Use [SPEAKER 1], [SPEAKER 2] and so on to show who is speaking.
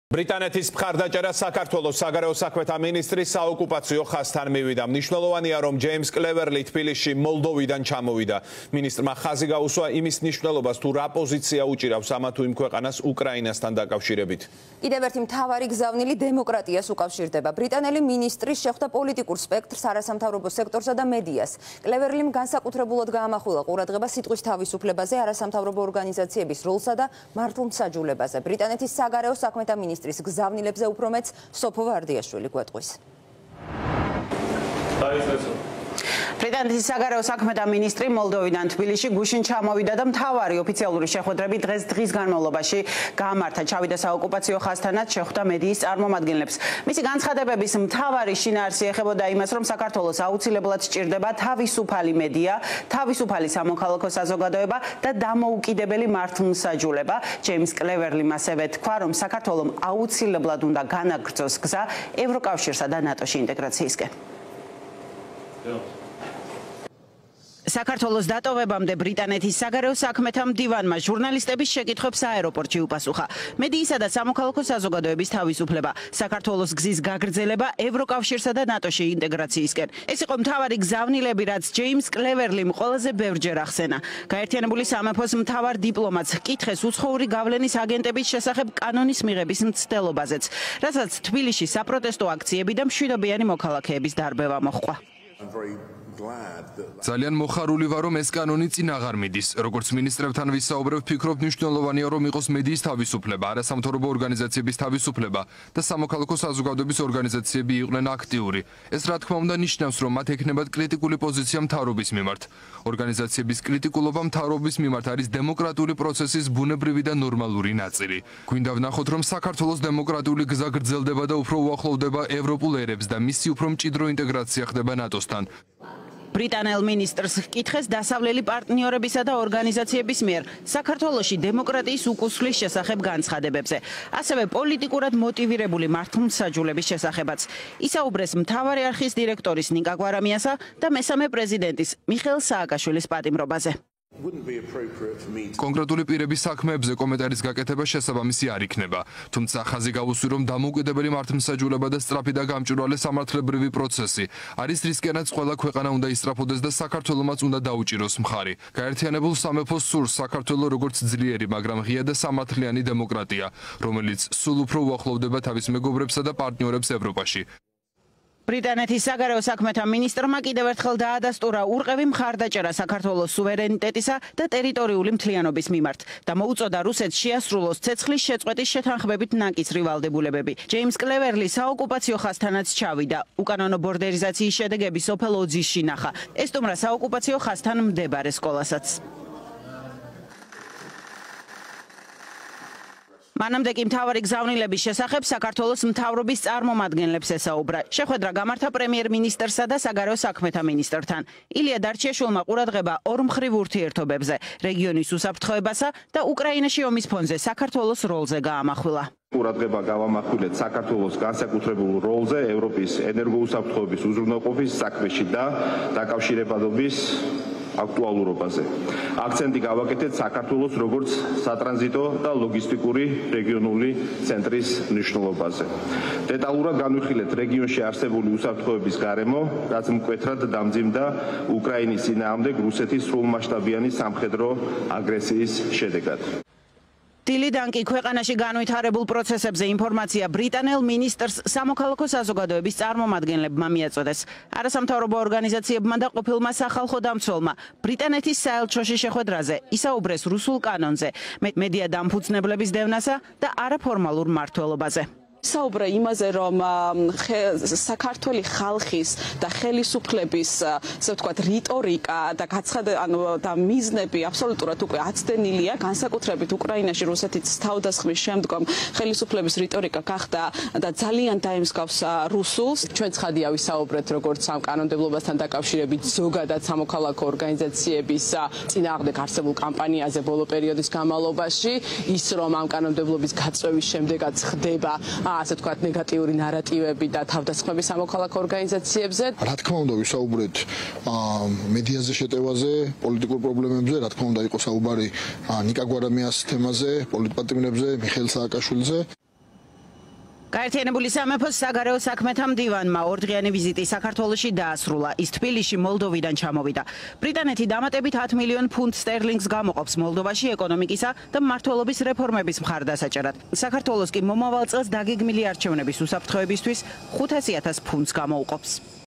[SPEAKER 1] ბრიტანეთის მხარდაჭერა საქართველოს საგარეო საქმეთა მინისტრის საოკუპაციო ხაზთან მივიდა. მნიშვნელოვანია, რომ ჯეიმს კლევერლი თბილისში მოლდოვიდან ჩამოვიდა. მინისტრმა ხაზი გაუსვა იმის მნიშვნელობას, თუ რა პოზიცია უჭირავს ამა თუ იმ ქვეყანას უკრაინასთან დაკავშირებით.
[SPEAKER 2] კიდევ ერთი მთავარი გზავნილი დემოკრატიას უკავშირდება. ბრიტანელი მინისტრი შეხვდა პოლიტიკურ სპექტრს, არასამთავრობო სექტორსა და მედიას. კლევერლიმ განსაკუთრებულად გაამახვილა ყურადღება სიტყვის თავისუფლებაზე, არასამთავრობო ორგანიზაციების როლსა და მართლმსაჯულებაზე. ბრიტანეთის საგარეო საქმეთა მინისტრის გზავნილებზე უფრო მეც სოფო ვარდიაშვილი გვეტყვის.
[SPEAKER 3] ბრიტანეთის საგარეო საქმეთა მინისტრი მოლდოვიდან თბილისში გუშინ ჩამოვიდა და მთავარი ოფიციალური შეხვედრები დღის განმავლობაში გაამართა. ჩავიდა საოკუპაციო ხაზთანაც, შეხვდა მედიის წარმომადგენლებს. მისი განცხადებების მთავარი შინაარსი ეხებოდა იმას, რომ საქართველოს აუცილებლად სჭირდება თავისუფალი მედია, თავისუფალი სამოქალაქო საზოგადოება და დამოუკიდებელი მართლმსაჯულება. ჯეიმს კლევერლიმ ასევე თქვა, რომ საქართველომ აუცილებლად უნდა განაგრძოს გზა ევროკავშირსა და ნატოში ინტეგრაციისკენ. საქართველოს დატოვებამდე ბრიტანეთის საგარეო საქმეთა მდივანმა ჟურნალისტების შეკითხვებს აეროპორტში უპასუხა. მედიისა და სამოქალაქო საზოგადოების თავისუფლება, საქართველოს გზის გაგრძელება ევროკავშირსა და ნატოში ინტეგრაციისკენ. ეს იყო მთავარი გზავნილები, რაც ჯეიმს კლევერლიმ ყველაზე ბევრჯერ ახსენა. გაერთიანებული სამეფოს მთავარ დიპლომატს კითხეს უცხოური გავლენის აგენტების შესახებ კანონის მიღების მცდელობაზეც, რასაც თბილისში საპროტესტო აქციები და მშვიდობიანი მოქალაქეების დარბევა მოჰყვა.
[SPEAKER 4] ძალიან მოხარული ვარ, რომ ეს კანონი წინ აღარ მიდის. როგორც მინისტრებთან ვისაუბრებ, ვფიქრობ, მნიშვნელოვანია, რომ იყოს მედიის თავისუფლება, არასამთავრობო ორგანიზაციების თავისუფლება და სამოქალაქო საზოგადოების ორგანიზაციები იყვნენ აქტიური. ეს რა თქმა უნდა ნიშნავს, რომ მათ ექნებათ კრიტიკული პოზიცია მთავრობის მიმართ. ორგანიზაციების კრიტიკულობა მთავრობის მიმართ არის დემოკრატიული პროცესის ბუნებრივი და ნორმალური ნაწილი. გვინდა ვნახოთ, რომ საქართველოს დემოკრატიული გზა გრძელდება და უფრო უახლოვდება ევროპულ ერებს და მისი უფრო მჭიდრო ინტეგრაცია ხდება ნატოსთან.
[SPEAKER 3] ბრიტანელ მინისტრს ჰკითხეს დასავლელი პარტნიორებისა და ორგანიზაციების მიერ საქართველოში დემოკრატიის უკუსვლის შესახებ განცხადებებზე, ასევე პოლიტიკურად მოტივირებული მართლმსაჯულების შესახებაც. ისაუბრეს მთავარი არხის დირექტორის ნიკა გვარამიასა და მესამე პრეზიდენტის მიხეილ სააკაშვილის პატიმრობაზე.
[SPEAKER 4] კონკრეტული პირების საქმეებზე კომენტარის გაკეთება შესაბამისი არ იქნება. თუმცა ხაზი გაუსვი, რომ დამოუკიდებელი მართლმსაჯულება და სწრაფი და გამჭვირვალე სამართლებრივი პროცესი არის რისკენაც ყველა ქვეყანა უნდა ისწრაფოდეს და საქართველომაც უნდა დაუჭიროს მხარი. გაერთიანებულ სამეფოს სურს საქართველო როგორც ძლიერი, მაგრამ ღია და სამართლიანი დემოკრატია, რომელიც სულ უფრო უახლოვდება თავის მეგობრებსა და პარტნიორებს ევროპაში.
[SPEAKER 3] ბრიტანეთის საგარეო საქმეთა მინისტრმა კიდევ ერთხელ დაადასტურა ურყევი მხარდაჭერა საქართველოს სუვერენიტეტისა და ტერიტორიული მთლიანობის მიმართ და მოუწოდა რუსეთს შეასრულოს ცეცხლის შეწყვეტის შეთანხმებით ნაკისრი ვალდებულებები. ჯეიმს კლევერლი საოკუპაციო ხაზთანაც ჩავიდა. უკანონო ბორდერიზაციის შედეგები სოფელ ოძისში ნახა. ესტუმრა საოკუპაციო ხაზთან მდებარე სკოლასაც. მანამდე კი მთავარი გზავნილების შესახებ საქართველოს მთავრობის წარმომადგენლებს ესაუბრა. შეხვედრა გამართა პრემიერ-მინისტრსა და საგარეო საქმეთა მინისტრთან. ილია დარჩიაშვილმა ყურადღება ორმხრივ ურთიერთობებზე, რეგიონის უსაფრთხოებასა და უკრაინაში ომის ფონზე საქართველოს როლზე გაამახვილა.
[SPEAKER 5] ყურადღება გავამახვილეთ საქართველოს განსაკუთრებულ როლზე ევროპის ენერგოუსაფრთხოების უზრუნველყოფის საქმეში და დაკავშირებადობის აქტუალურობაზე. აქცენტი გავაკეთეთ საქართველოს როგორც სატრანზიტო და ლოგისტიკური რეგიონული ცენტრის მნიშვნელობაზე. დეტალურად განვიხილეთ რეგიონში არსებული უსაფრთხოების გარემო, რაც მკვეთრად დამძიმდა უკრაინის წინააღმდეგ რუსეთის სრულმასშტაბიანი სამხედრო აგრესიის შედეგად.
[SPEAKER 3] დილიდან კი ქვეყანაში განვითარებულ პროცესებზე ინფორმაცია ბრიტანელ მინისტრს სამოქალაქო საზოგადოების წარმომადგენლებმა მიაწოდეს. არასამთავრობო ორგანიზაციებმა და ყოფილმა სახალხო დამცველმა ბრიტანეთის საელჩოში შეხვედრაზე ისაუბრეს რუსულ კანონზე, მედია დამფუძნებლების დევნასა და არაფორმალურ მმართველობაზე.
[SPEAKER 6] საუბრა იმაზე, რომ საქართველოს ხალხის და ხელისუფლების, ასე ვთქვათ, რიტორიკა და და მიზნები აბსოლუტურად უკვე აცდენილია, განსაკუთრებით უკრაინაში რუსეთის თავდასხმის შემდგომ ხელისუფლების რიტორიკა გახდა და ძალიან დაემსგავსა რუსულს. ჩვენ ცხადია ვისაუბრეთ როგორც ამ კანონმდებლობასთან დაკავშირებით ზოგადად სამოქალაქო ორგანიზაციების წინააღმდეგ არსებულ კამპანიაზე ბოლო პერიოდის განმავლობაში, ის რომ ამ კანონმდებლობის გაწევის შემდეგაც ხდება ასე ვთქვათ, ნეგატიური ნარატივები და თავდასხმები სამოქალაქო ორგანიზაციებზე.
[SPEAKER 7] რა თქმა უნდა, ვისაუბრეთ მედიაზე შეტევაზე, პოლიტიკურ პრობლემებზე, რა თქმა უნდა, იყო საუბარი ნიკა გვარამიას თემაზე, პოლიტპატიმრებზე, მიხეილ სააკაშვილიზე.
[SPEAKER 3] გაერთიანებული სამეფოს საგარეო საქმეთა მდივანმა ორდღიანი ვიზიტი საქართველოში დაასრულა. ის თბილისში მოლდოვიდან ჩამოვიდა. ბრიტანეთი დამატებით 10 მილიონ ფუნტ სტერლინგს გამოყოფს მოლდოვაში ეკონომიკისა და მმართველობის რეფორმების მხარდასაჭერად. საქართველოს კი მომავალ წელს დაგეგმილი არჩევნების უსაფრთხოებისთვის 500,000 ფუნტს გამოუყოფს.